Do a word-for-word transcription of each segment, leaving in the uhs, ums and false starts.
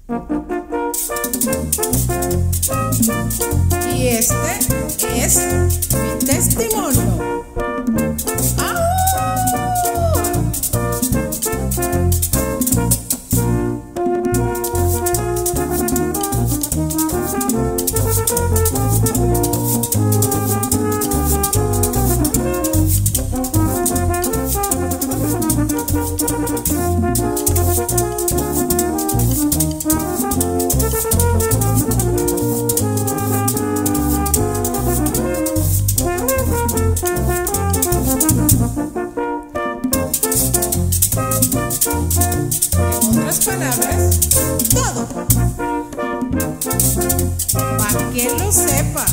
Y este es mi testimonio. ¡Ah! En otras palabras, todo, para que lo sepa.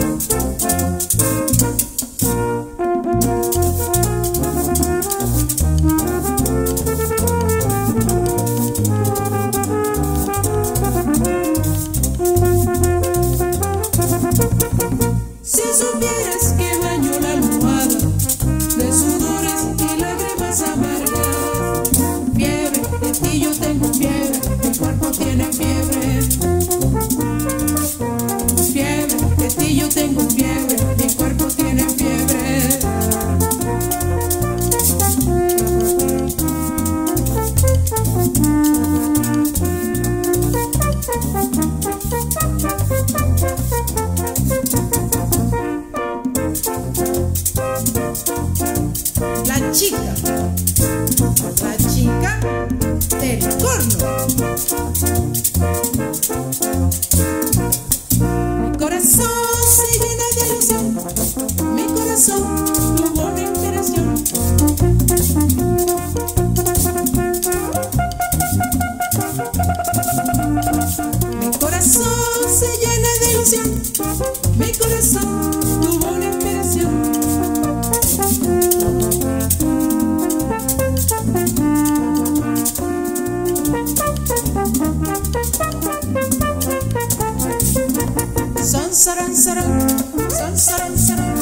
Si supieras que baño la almohada de sudores y lágrimas amargas, fiebre, de ti yo tengo fiebre, mi cuerpo tiene fiebre. Fiebre, de ti yo tengo fiebre, mi cuerpo tiene fiebre. La chica, la chica del corno. Mi corazón se llena de ilusión, mi corazón tuvo una inspiración. Mi corazón se llena de ilusión, mi corazón tuvo una inspiración. Son, saran, saran, son, saran, saran.